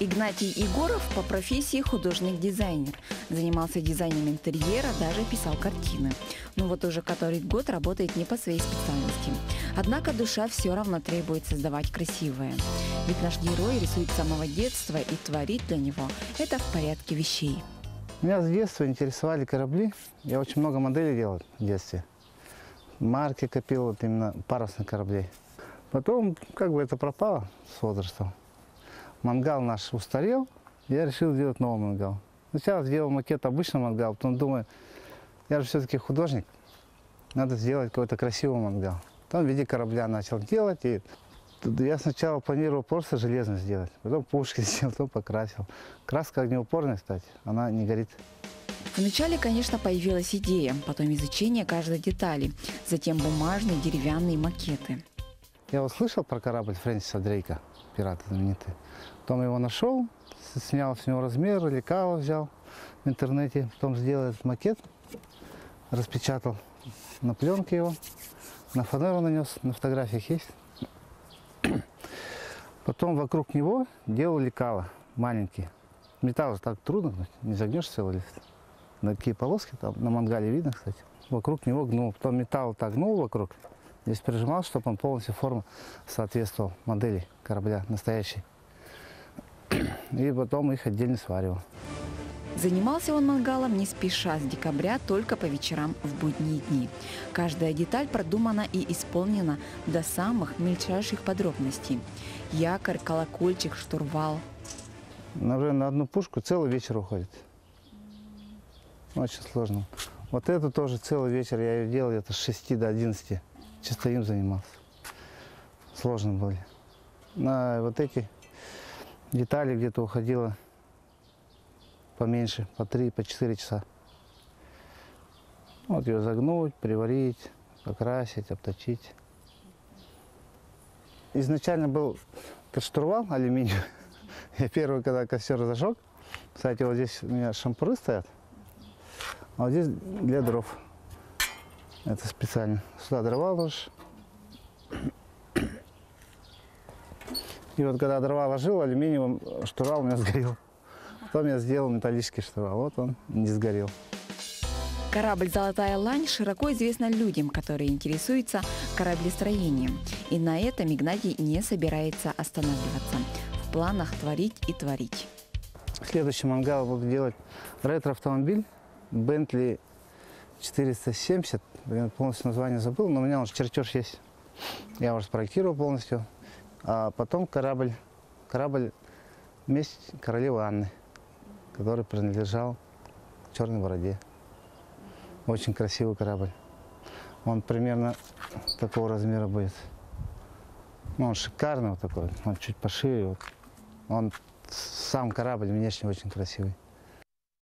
Игнатий Егоров по профессии художник-дизайнер. Занимался дизайном интерьера, даже писал картины. Но вот уже который год работает не по своей специальности. Однако душа все равно требует создавать красивое. Ведь наш герой рисует с самого детства, и творить для него это в порядке вещей. Меня с детства интересовали корабли. Я очень много моделей делал в детстве. Марки копил, вот именно парусных кораблей. Потом как бы это пропало с возрастом. Мангал наш устарел, я решил сделать новый мангал. Сначала сделал макет обычного мангала, потом думаю, я же все-таки художник, надо сделать какой-то красивый мангал. Потом в виде корабля начал делать, и я сначала планировал просто железно сделать, потом пушки сделал, потом покрасил. Краска огнеупорная, кстати, она не горит. Вначале, конечно, появилась идея, потом изучение каждой детали, затем бумажные, деревянные макеты. Я вот слышал про корабль Фрэнсиса Дрейка, пират знаменитый. Потом его нашел, снял с него размер, лекало взял в интернете, потом сделал этот макет, распечатал на пленке его, на фанеру нанес, на фотографиях есть. Потом вокруг него делал лекало маленькие. Металл же так трудно, не загнешь целый лист. На такие полоски там на мангале видно, кстати. Вокруг него гнул, потом металл так гнул вокруг. Здесь прижимал, чтобы он полностью форму соответствовал модели корабля настоящей. И потом их отдельно сваривал. Занимался он мангалом не спеша, с декабря только по вечерам в будние дни. Каждая деталь продумана и исполнена до самых мельчайших подробностей. Якорь, колокольчик, штурвал. Уже на одну пушку целый вечер уходит. Очень сложно. Вот эту тоже целый вечер я ее делал где-то с 6 до 11. Чисто им занимался. Сложно были. На вот эти детали где-то уходило поменьше, по 3, по 4 часа. Вот ее загнуть, приварить, покрасить, обточить. Изначально был штурвал алюминиевый. Я первый, когда костер зажег. Кстати, вот здесь у меня шампуры стоят. А вот здесь для дров. Это специально. Сюда дрова ложишь. И вот когда дрова ложил, алюминиевым штурвал у меня сгорел. Потом я сделал металлический штурвал. Вот он не сгорел. Корабль «Золотая лань» широко известна людям, которые интересуются кораблестроением. И на этом Игнатий не собирается останавливаться. В планах творить и творить. Следующий мангал буду делать ретро-автомобиль Bentley 470. Я полностью название забыл, но у меня уже чертеж есть. Я уже спроектировал полностью. А потом корабль «Месть королевы Анны», который принадлежал Черной Бороде. Очень красивый корабль. Он примерно такого размера будет. Ну, он шикарный вот такой, он чуть пошире. Вот. Он сам корабль внешне очень красивый.